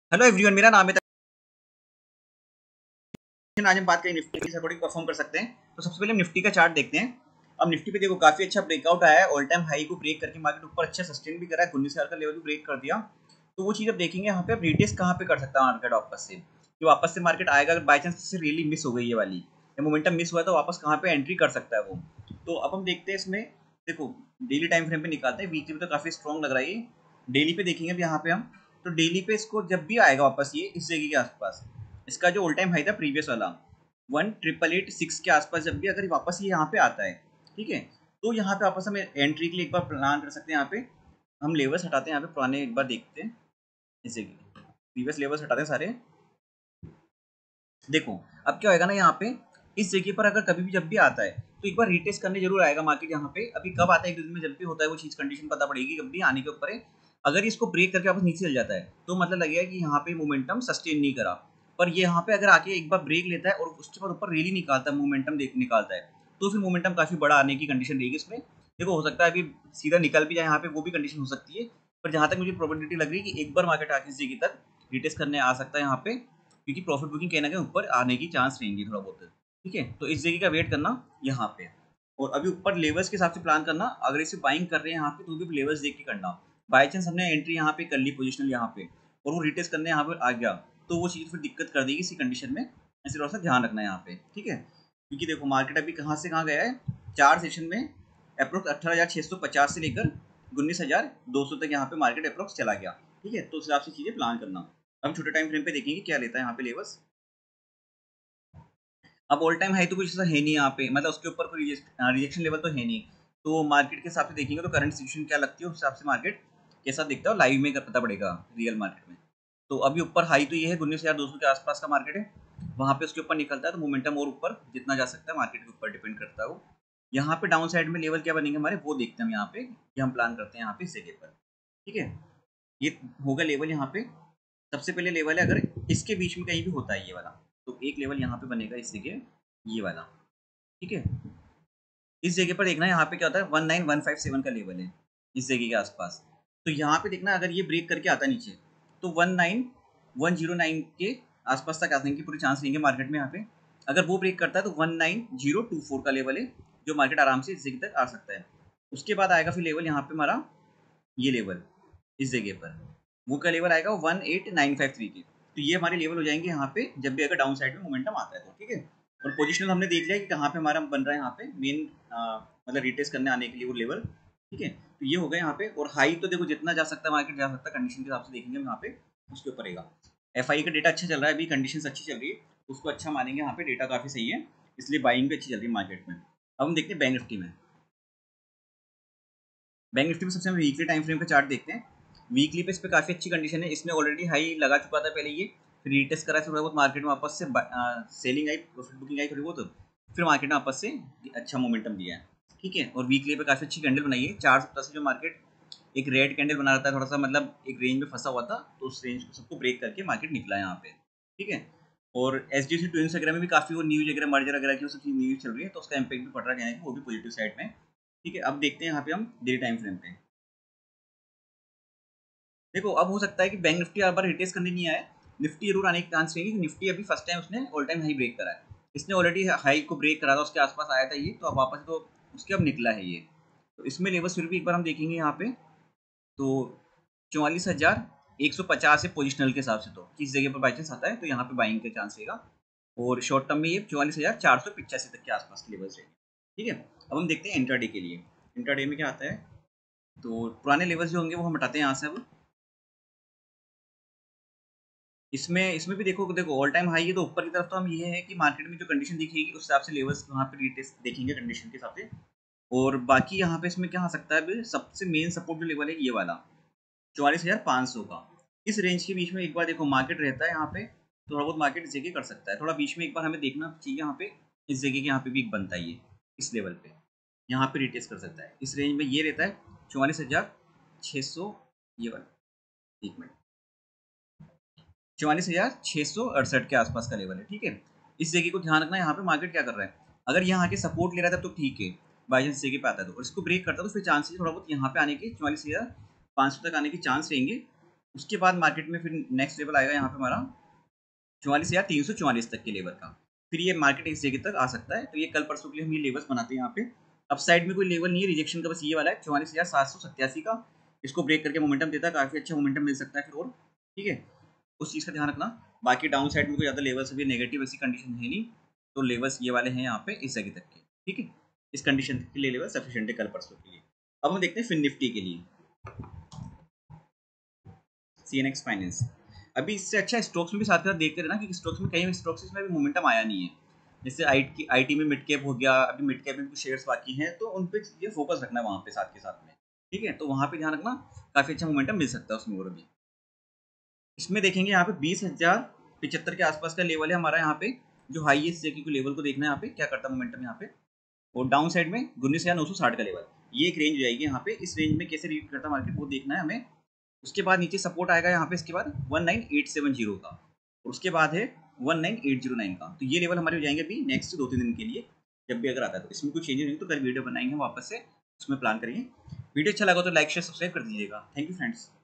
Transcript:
Hello everyone, मेरा नाम है तनिष्क। आज हम बात करें निफ्टी की सपोर्टिंग परफॉर्म कर सकते हैं। तो सबसे पहले हम निफ्टी का चार्ट देखते हैं। अब निफ्टी पे देखो काफी अच्छा ब्रेकआउट आया है, ऑल टाइम हाई को ब्रेक करके मार्केट ऊपर अच्छा सस्टेन भी करा है, 19,000 का लेवल भी ब्रेक कर दिया। तो वो चीज अब देखेंगे यहाँ पे। अब रिटेस्ट कहाँ पे कर सकता है मार्केट वापस से, कि वापस से मार्केट आएगा अगर बाई चांस से रियली मिस हो गई ये वाली या मोमेंटम मिस हुआ तो वापस कहाँ पे एंट्री कर सकता है वो। तो अब हम देखते हैं इसमें। देखो डेली टाइम फ्रेम पे निकालते हैं, वीकली में तो काफी स्ट्रॉन्ग लग रहा है ये। डेली पे देखेंगे अब यहाँ पे हम। तो डेली पे इसको जब भी आएगा वापस ये इस जगह के आसपास, इसका जो ऑल टाइम हाई था प्रीवियस वाला 1,886 के आसपास, जब भी अगर वापस ये यहाँ पे आता है, ठीक है, तो यहाँ पे वापस हम एंट्री के लिए एक बार प्लान कर सकते हैं। यहाँ पे हम लेवल्स हटाते हैं, यहाँ पे पुराने एक बार देखते हैं, जैसे कि प्रीवियस लेवल्स हटाते हैं सारे। देखो अब क्या होएगा ना, यहाँ पे इस जगह पर अगर कभी भी जब भी आता है तो एक बार रिटेस्ट करने जरूर आएगा मार्केट। यहाँ पे अभी कब आता है, एक दिन में जब भी होता है वो चीज कंडीशन पता पड़ेगी, जब भी आने के ऊपर है। अगर इसको ब्रेक करके वापस नीचे चल जाता है तो मतलब लगेगा कि यहाँ पे मोमेंटम सस्टेन नहीं करा। पर ये यहाँ पे अगर आके एक बार ब्रेक लेता है और उसके बाद ऊपर रेली निकालता है, मोमेंटम देख निकालता है, तो फिर मोमेंटम काफी बड़ा आने की कंडीशन रहेगी इसमें। देखो हो सकता है अभी सीधा निकल भी जाए यहाँ पे, वो भी कंडीशन हो सकती है। पर जहां तक मुझे प्रोबेबिलिटी लग रही है कि एक बार मार्केट आके इस जगह तक रिटेस्ट करने आ सकता है यहाँ पे, क्योंकि प्रॉफिट बुकिंग कहीं ना कहीं ऊपर आने की चांस रहेंगी थोड़ा बहुत। ठीक है, तो इस जगह का वेट करना यहाँ पे। और अभी ऊपर लेवल्स के हिसाब से प्लान करना, अगर इसे बाइंग कर रहे हैं यहाँ पे तो भी लेवल्स देख के करना। बाई चांस हमने एंट्री यहाँ पे कर ली पोजिशनल यहाँ पे और वो रिटेस्ट करने यहाँ पे आ गया, तो वो चीज़ फिर दिक्कत कर देगी इसी कंडीशन में। ऐसे थोड़ा सा ध्यान रखना है यहाँ पे, ठीक है। क्योंकि देखो मार्केट अभी कहाँ से कहाँ गया है, 4 सेशन में अप्रोक्स 18,650 से लेकर 19,200 तक यहाँ पे मार्केट अप्रोक्स चला गया। ठीक है, तो उस हिसाब से चीज़ें प्लान करना। हम छोटे टाइम फ्रेम पे देखेंगे क्या लेता है यहाँ पे लेवल्स। अब ऑल टाइम हाई तो कुछ ऐसा है नहीं यहाँ पे, मतलब उसके ऊपर कोई रिजेक्शन लेवल तो है नहीं। तो मार्केट के हिसाब से देखेंगे तो करंट सिचुएशन क्या लगती है, उस हिसाब से मार्केट कैसा दिखता है लाइव में पता पड़ेगा रियल मार्केट में। तो अभी ऊपर हाई तो ये है 19,200 के आसपास का मार्केट है, वहाँ पे उसके ऊपर निकलता है तो मोमेंटम और ऊपर जितना जा सकता है मार्केट के ऊपर डिपेंड करता है वो। यहाँ पे डाउन साइड में लेवल क्या बनेंगे हमारे वो देखते हैं हम यहाँ पे, ये हम प्लान करते हैं यहाँ पे इस जगह पर। ठीक है, ये होगा लेवल यहाँ पे। सबसे पहले लेवल है अगर इसके बीच में कहीं भी होता है ये वाला, तो एक लेवल यहाँ पे बनेगा इस जगह, ये वाला। ठीक है, इस जगह पर देखना यहाँ पे क्या होता है, 19,157 का लेवल है इस जगह के आसपास। तो यहाँ पे देखना अगर ये ब्रेक करके आता है नीचे तो 19,109 के आसपास तक आने की पूरी चांस रहेंगे मार्केट में यहाँ पे। अगर वो ब्रेक करता है तो 19,024 का लेवल है, जो मार्केट आराम से इस जगह तक आ सकता है। उसके बाद आएगा फिर लेवल यहाँ पे हमारा, ये लेवल इस जगह पर, वो का लेवल आएगा 18,953 के। तो ये हमारे लेवल हो जाएंगे यहाँ पे जब भी अगर डाउन साइड में मोमेंटम आता है तो। ठीक है, और पोजिशनल हमने देख लिया कि कहाँ पे हमारा बन रहा है यहाँ पे मेन, मतलब रिटेस्ट करने आने के लिए वो लेवल। ठीक है, तो ये हो गया यहाँ पे। और हाई तो देखो जितना जा सकता है मार्केट जा सकता है, कंडीशन के हिसाब से देखेंगे हम यहाँ पे उसके ऊपर रहेगा। एफ का डेटा अच्छा चल रहा है, अभी कंडीशन अच्छी चल रही है, उसको अच्छा मानेंगे यहाँ पे, डेटा काफी सही है, इसलिए बाइंग भी अच्छी चल रही है मार्केट में। अब हम देखते हैं बैंक निफ्टी में। बैंक निफ्टी में सबसे हम वीकली टाइम फ्रेम का चार्ट देखते हैं। वीकली पे इस पे काफ़ी अच्छी कंडीशन है, इसने ऑलरेडी हाई लगा चुका था पहले ये, फिर रीटेस्ट करा, थोड़ा बहुत मार्केट में वापस से सेलिंग आई, प्रॉफिट बुकिंग आई थोड़ी बहुत, फिर मार्केट ने वापस से अच्छा मोमेंटम दिया है। ठीक है, और वीकली पे काफ़ी अच्छी कैंडल बनाई है। 4 सप्ताह से जो मार्केट एक रेड कैंडल बना रहता है, थोड़ा सा मतलब एक रेंज में फंसा हुआ था, तो उस रेंज को सबको ब्रेक करके मार्केट निकला है यहाँ पे। ठीक है, और एच डी सी ट्विंस वगैरह में भी काफ़ी वो न्यूज वगैरह मर्जर वगैरह की वो सब चीज़ न्यूज चल रही है, तो उसका इम्पैक्ट भी पड़ रहा है वो भी पॉजिटिव साइड में। ठीक है, अब देखते हैं यहाँ पे हम डेली टाइम फ्रेम पे। देखो अब हो सकता है कि बैंक निफ्टी हर बार रिटेस्ट करने नहीं आए, निफ्टी जरूर आने की चांस रहेगी। निफ्टी अभी फर्स्ट टाइम उसने ऑल टाइम हाई ब्रेक करा है, इसने ऑलरेडी हाई को ब्रेक करा था, उसके आसपास आया था ये, तो अब वापस तो उसके अब निकला है ये। तो इसमें लेवल्स फिर भी एक बार हम देखेंगे यहाँ पे। तो 44,150 है पोजिशनल के हिसाब से, तो किस जगह पर बाई चांस आता है तो यहाँ पे बाइंग का चांस रहेगा। और शॉर्ट टर्म में ये 44,485 तक के आसपास के लेवल्स रहेंगे। ठीक है, अब हम देखते हैं इंट्राडे के लिए। इंट्राडे में क्या आता है, तो पुराने लेवल्स जो होंगे वो हम हटाते हैं यहाँ से। अब इसमें इसमें भी देखो देखो ऑल टाइम हाई है, तो ऊपर की तरफ तो हम ये है कि मार्केट में जो कंडीशन दिखेगी उस हिसाब से लेवल्स वहाँ पे रिटेस्ट देखेंगे कंडीशन के हिसाब से। और बाकी यहाँ पे इसमें क्या आ सकता है, अभी सबसे मेन सपोर्ट जो लेवल है ये वाला 44,500 का, इस रेंज के बीच में एक बार देखो मार्केट रहता है यहाँ पे, थोड़ा बहुत मार्केट इस जगह कर सकता है, थोड़ा बीच में एक बार हमें देखना चाहिए यहाँ पे, इस जगह के यहाँ पे भी एक बनता है ये, इस लेवल पे यहाँ पे रिटेस्ट कर सकता है, इस रेंज में ये रहता है 44,600, ये वाला, एक मिनट, 44,668 के आसपास का लेवल है। ठीक है, इस जगह को ध्यान रखना, यहाँ पे मार्केट क्या कर रहा है, अगर यहाँ के सपोर्ट ले रहा था तो ठीक है, बाई चांस जगह पे आता है तो, और इसको ब्रेक करता है तो फिर चांस है थोड़ा बहुत यहाँ पे आने के 44,500 तक आने के चांस रहेंगे। उसके बाद मार्केट में फिर नेक्स्ट लेवल आएगा यहाँ पे हमारा 44,344 तक के लेवल का। फिर ये मार्केट इस जगह तक आ सकता है। तो ये कल परसों के लिए हम ये लेवल्स बनाते हैं यहाँ पे। अब साइड में कोई लेवल नहीं है रिजेक्शन का, बस ये वाला है 44,787 का। इसको ब्रेक करके मोमेंटम देता है, काफ़ी अच्छा मोमेंटम मिल सकता है फिर और, ठीक है, उस चीज़ का ध्यान रखना। बाकी डाउन साइड में कोई ज़्यादा लेवल्स अभी नेगेटिव ऐसी कंडीशन है नहीं, तो लेवल्स ये वाले हैं यहाँ पे इस जगह तक के, ठीक है। इस कंडीशन के लिए लेवल सफिशिएंट है कल परसों के लिए। अब हम देखते हैं फिर निफ्टी के लिए, CNX फाइनेंस। अभी इससे अच्छा स्टॉक्स में भी साथ साथ देखते रहना, क्योंकि स्टॉक्स में कई स्टॉक्स इसमें अभी मोमेंटम आया नहीं है। जैसे आईटी में मिड कैप हो गया, अभी मिड कैप में कुछ शेयर्स बाकी हैं, तो उन पे ये फोकस रखना है वहाँ पे साथ के साथ में, ठीक है। तो वहाँ पे ध्यान रखना, काफ़ी अच्छा मोमेंटम मिल सकता है उसमें। और अभी इसमें देखेंगे यहाँ पे 20,075 के आसपास का लेवल है हमारा, यहाँ पे जो हाईएस्ट जगह के लेवल को देखना है यहाँ पे क्या करता है मोमेंटम यहाँ पे। और डाउन साइड में 19,960 का लेवल, ये एक रेंज जाएगी यहाँ पे। इस रेंज में कैसे रीड करता है मार्केट वो देखना है हमें। उसके बाद नीचे सपोर्ट आएगा यहाँ पे, इसके बाद 19,870 का, और उसके बाद है 19,809 का। तो ये लेवल हमारे हो जाएंगे अभी नेक्स्ट 2-3 दिन के लिए, जब भी अगर आता है। तो इसमें कुछ चेंजेस नहीं तो कल वीडियो बनाएंगे वापस से, उसमें प्लान करेंगे। वीडियो अच्छा लगा तो लाइक शेयर सब्सक्राइब कर दीजिएगा। Thank you friends.